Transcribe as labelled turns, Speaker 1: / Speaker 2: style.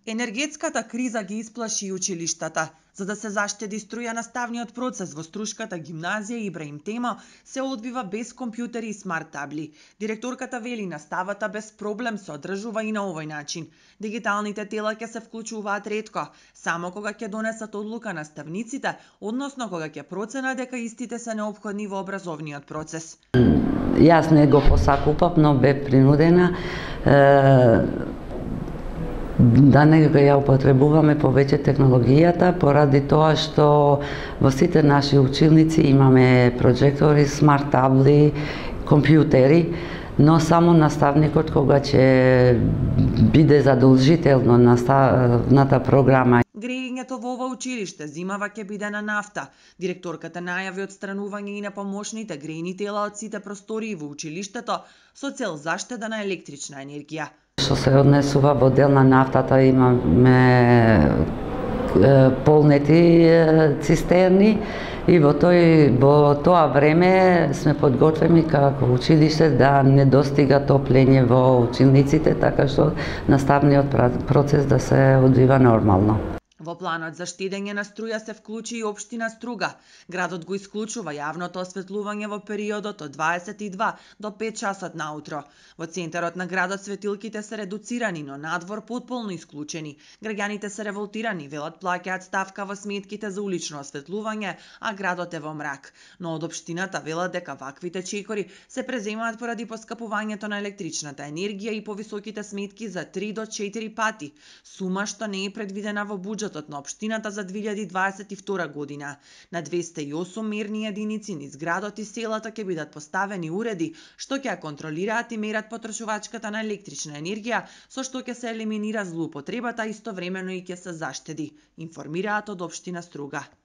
Speaker 1: Енергетската криза ги исплаши и училиштата. За да се заштеди струја, наставниот процес во Струшката гимназија Ибраим Тема се одвива без компјутери и смарт табли. Директорката вели наставата без проблем се одржува и на овој начин. Дигиталните тела ќе се вклучуваат ретко, само кога ќе донесат одлука наставниците, односно кога ќе проценат дека истите се неопходни во образовниот процес.
Speaker 2: Јас не го посакупав, но бев принудена да не ја употребуваме повеќе технологијата, поради тоа што во сите наши училници имаме прожектори, смарт табли, компјутери, но само наставникот кога ќе биде задолжително наставната програма.
Speaker 1: Грејењето во ова училиште зимава ќе биде на нафта. Директорката најави отстранување и на помошните грејни тела од сите простории во училиштето со цел заштеда на електрична енергија.
Speaker 2: Што се однесува во дел на нафтата, имаме полнети цистерни и во тоа време сме подготвени како училиште да не достига топлење во училниците, така што наставниот процес да се одвива нормално.
Speaker 1: Во планот за штедење на струја се вклучи и општина Струга. Градот го исклучува јавното осветлување во периодот од 22 до 5 часот наутро. Во центарот на градот светилките се редуцирани, но надвор потполно исклучени. Граѓаните се револтирани, велат плаќаат ставка во сметките за улично осветлување, а градот е во мрак. Но од општината велат дека ваквите чекори се преземаат поради поскапувањето на електричната енергија и повисоките сметки за 3 до 4 пати, сума што не е предвидена во буџетот на општината за 2022 година. На 208 мерни единици низ градот и селото ќе бидат поставени уреди што ќе ја контролираат и мерат потрошувачката на електрична енергија, со што ќе се елиминира злоупотребата, истовремено и ќе се заштеди, информираат од општина Струга.